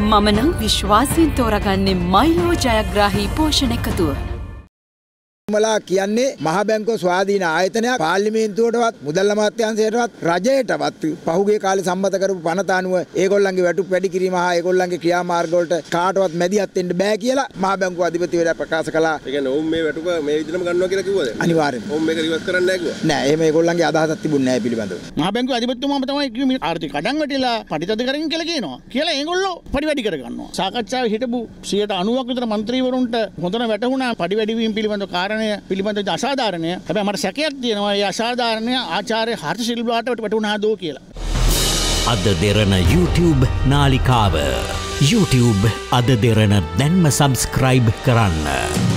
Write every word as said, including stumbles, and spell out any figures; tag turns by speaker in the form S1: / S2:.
S1: මම නම් විශ්වාසයෙන් තෝරාගන්නේ මයිලෝ ජයග්‍රාහී පෝෂණ එකතුව.
S2: මලා කියන්නේ මහ බැංකුව ස්වාධීන ආයතනයක් පාර්ලිමේන්තුවටවත් මුදල් අමාත්‍යාංශයටවත් රජයටවත් පහුගිය කාලේ සම්මත කරපු පනත අනුව ඒගොල්ලන්ගේ වැටුප් වැඩි කිරීම හා ඒගොල්ලන්ගේ ක්‍රියාමාර්ග වලට කාටවත් මැදිහත් වෙන්න බෑ කියලා මහ බැංකුව අධිපතිවරයා ප්‍රකාශ කළා.
S3: ඒ කියන්නේ ඔවුන් මේ වැටුප මේ විදිහටම ගන්නවා කියලා කිව්වද?
S2: අනිවාර්යෙන්ම.
S3: ඔවුන් මේක රිවර්ස් කරන්න නැහැ කිව්වා.
S2: නෑ එහෙම ඒගොල්ලන්ගේ අදහසක් තිබුණේ නෑ පිළිබඳව.
S4: මහ බැංකුව අධිපතිතුමාම තමයි කිව්වේ ආර්ථික කඩන් වැටිලා පරිතද කරගෙන කියලා කියනවා. කියලා ඒගොල්ලෝ පඩි වැඩි කර ගන්නවා. සාකච්ඡාවේ හිටපු සියයට අනූවක් විතර മന്ത്രിවරුන්ට හොඳට වැටහුණා පඩි වැඩි වීම පිළිබඳව කාරණය පිළිබඳව අසාධාරණය. හැබැයි මට සැකයක් තියෙනවා මේ අසාධාරණය ආචාර්ය හර්ෂ සිල්වාට වැටුණාද කියලා.
S5: අද දෙරණ YouTube නාලිකාව YouTube අද දෙරණ දැන්ම සබස්ක්‍රයිබ් කරන්න.